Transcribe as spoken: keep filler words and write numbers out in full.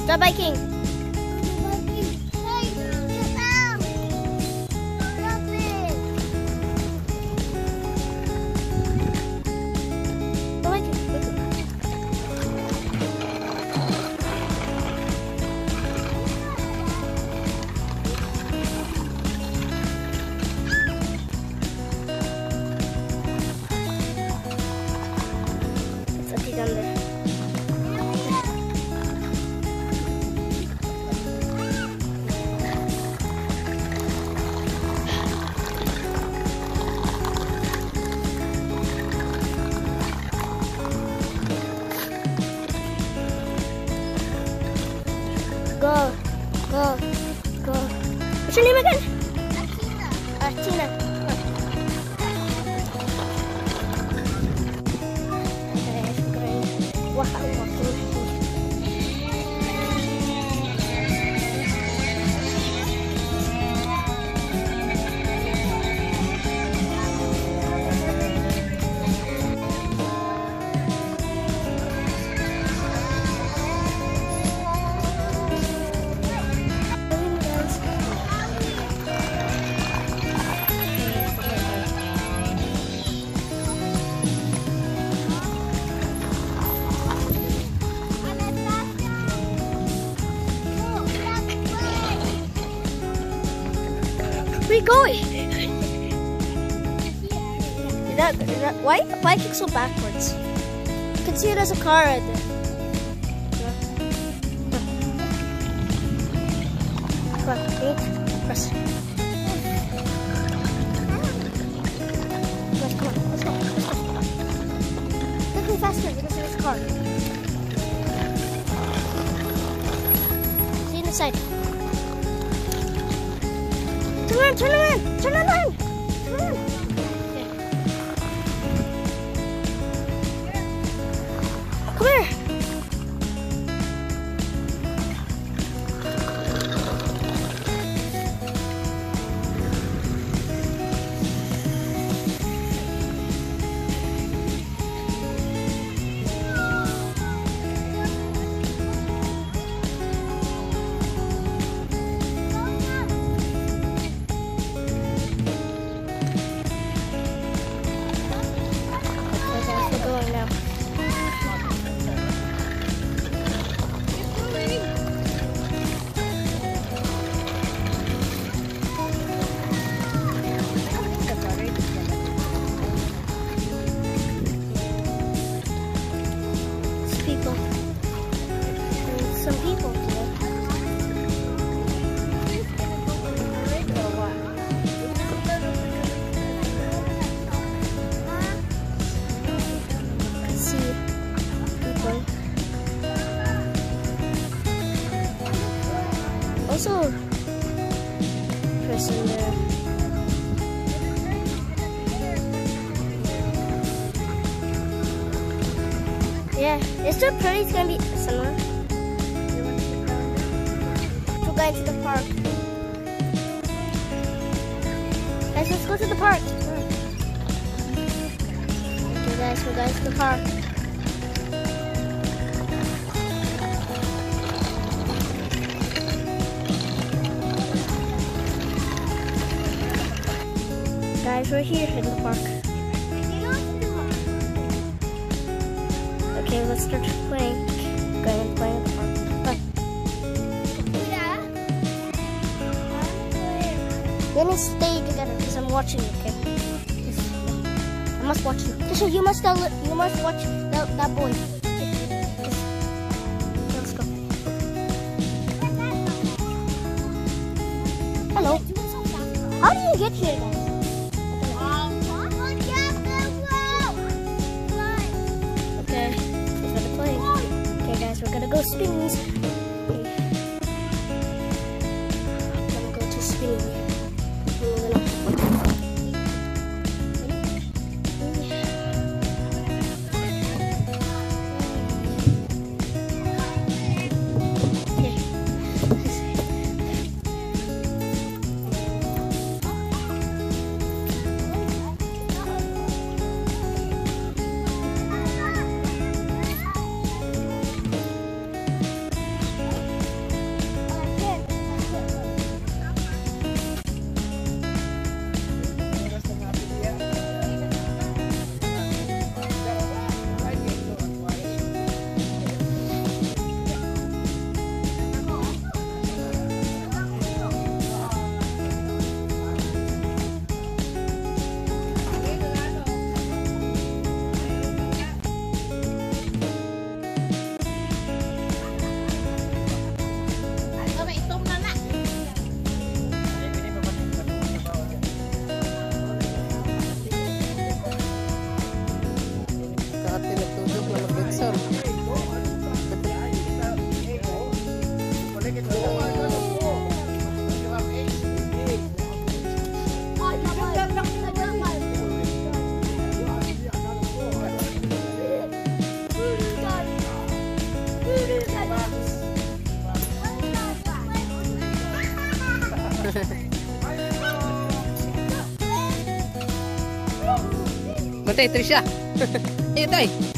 Stop biking. Down there. Go, go, go. What's your name again? Atina. Atina. Where are you going? Is that, is that, why are you biking so backwards? You can see it as a car right there. Come on, eight, press. Come on, come on, let's go, let's go. Look me faster, you can see this car. See you inside. Turn around, turn around, turn around, turn around. Okay. Come here. Also, person there. Yeah, it's still pretty. It's gonna be summer. We're going to the park. Guys, let's go to the park. Okay, guys, we're going to the park. Guys, we're here in the park. Okay, let's start playing. Going and playing in the park. Bye. Let me stay together because I'm watching you, okay? I must watch you. Tisha, you must tell, you must watch that, that boy. Let's go. Hello. How do you get here, guys? We're gonna go spinnies. I'm gonna go to spinning. tay, Trisha. Ayo tay.